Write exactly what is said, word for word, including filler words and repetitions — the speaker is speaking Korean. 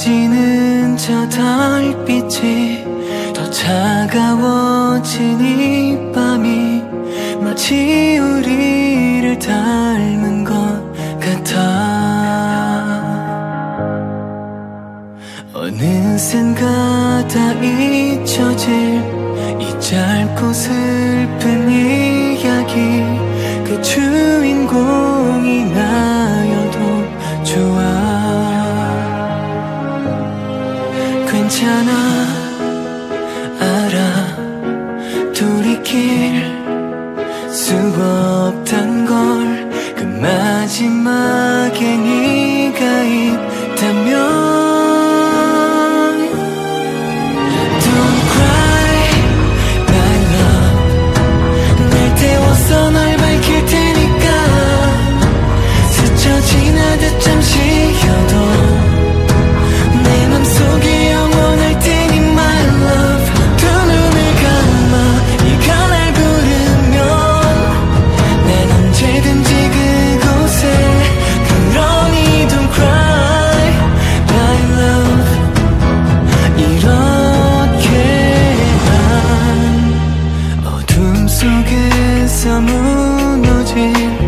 꺼지는 저 달빛이 더 차가워진 이 밤이 마치 우리를 닮은 것 같아. 어느샌가 다 잊혀질 이 짧고 슬픈 이야기, 그 주인공이 나여도 좋아. 괜찮아, 알아, 돌이킬 수 없단 걸. 그 마지막에 네가 있다면 Don't cry, my love. 날 태워서 널 밝힐 테니까. 스쳐 지나듯 잠시여도 내 맘속에 영원할 테니 my love. 두 눈을 감아 네가 날 부르면 난 언제든지 그곳에. 그러니 don't cry, my love. 이렇게만 어둠 속에서 무너질